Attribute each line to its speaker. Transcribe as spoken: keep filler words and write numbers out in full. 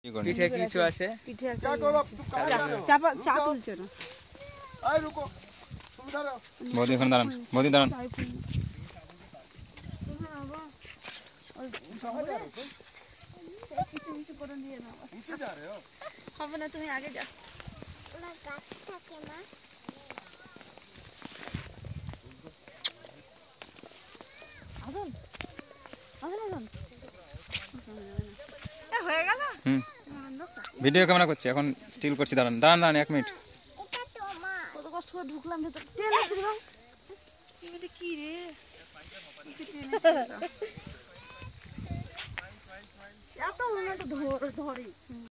Speaker 1: পিঠে কিছু আছে
Speaker 2: পিঠে আছে চাপা চা তুলছে না
Speaker 3: বৌদি এখন দাঁড়ান বৌদি দাঁড়ান
Speaker 2: কিছু কিছু করে দিয়ে নাও হবে না তুমি আগে যাও আসুন আসুন আসুন হয়ে গেল
Speaker 3: হুম ভিডিও ক্যামেরা করছি এখন স্টিল করছি দাঁড়ান দাঁড়ান দাঁড়ান এক মিনিট
Speaker 2: কত কষ্ট করে ঢুকলাম ভেতর টেনে ছিল কি রে এত মনে ধরে